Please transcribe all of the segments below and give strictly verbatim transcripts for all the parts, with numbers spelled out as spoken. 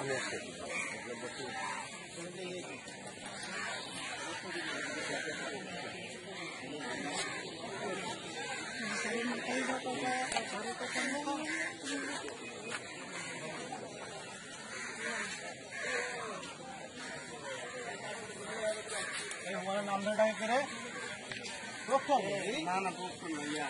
हमारा नाम बेटा करे ना ना भैया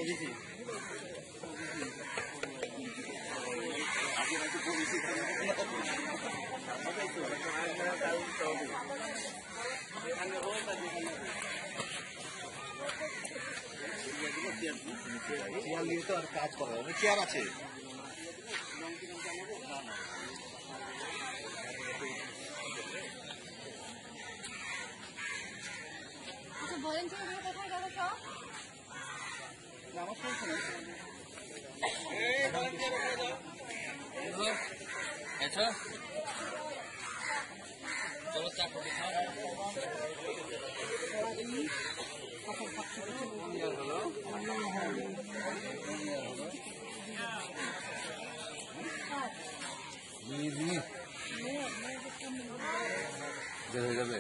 চেয়ার নিয়ে তো আর কাজ করা হবে চেয়ার আছে চলো চাকরি হয়ে যাবে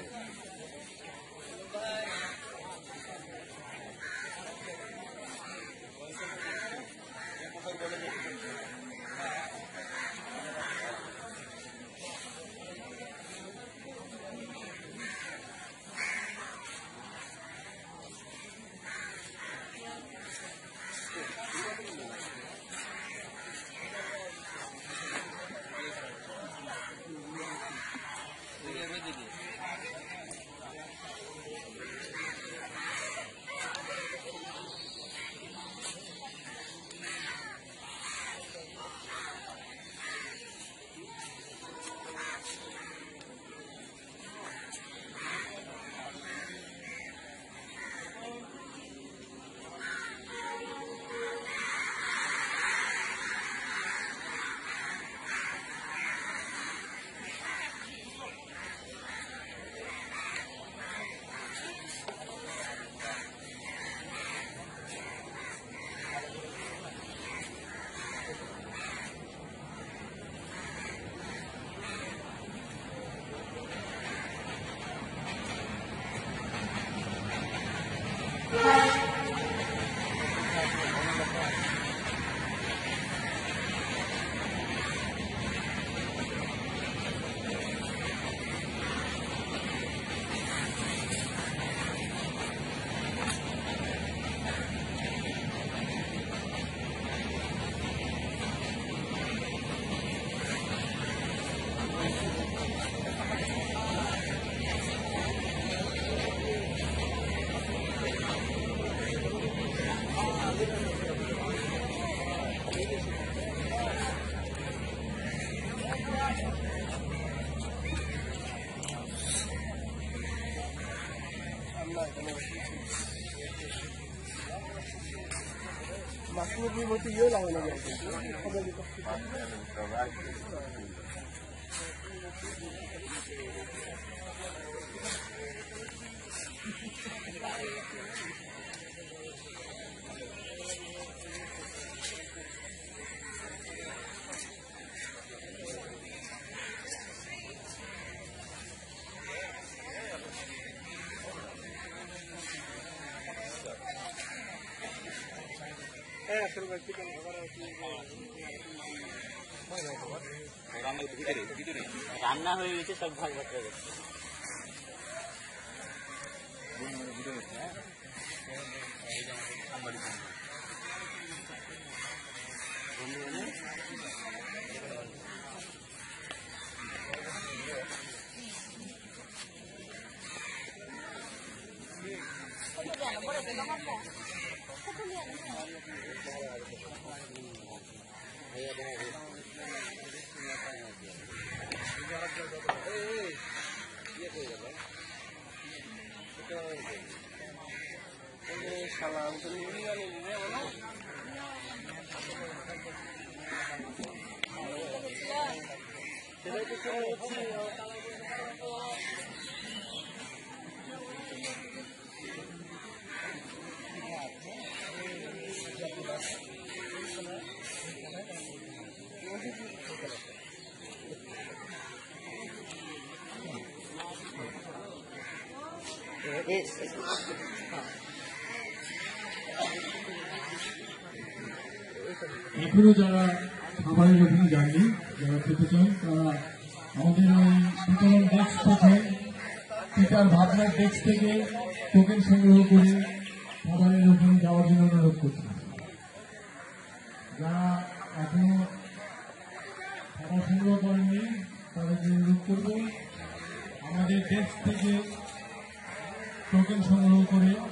Masuk di motor yo lah mana jadi. Kalau di রান্না হয়ে গেছে সব ভাগ ভাগ করে গেছে salam sendiri kan ini mana? Jadi kita uji এখনো যারা খাবারের ওখানে যাননি, যারা খেতে চান তারা আমাদের ওই বিতরণ ডেস্ক থেকে, পিতার ভাবনার ডেস্ক থেকে টোকেন সংগ্রহ করে খাবারের ওখানে যাওয়ার জন্য অনুরোধ করছি। যারা এখনো খাবার সংগ্রহ করেননি তাদেরকে অনুরোধ করব আমাদের ডেস্ক থেকে টোকেন সংগ্রহ করে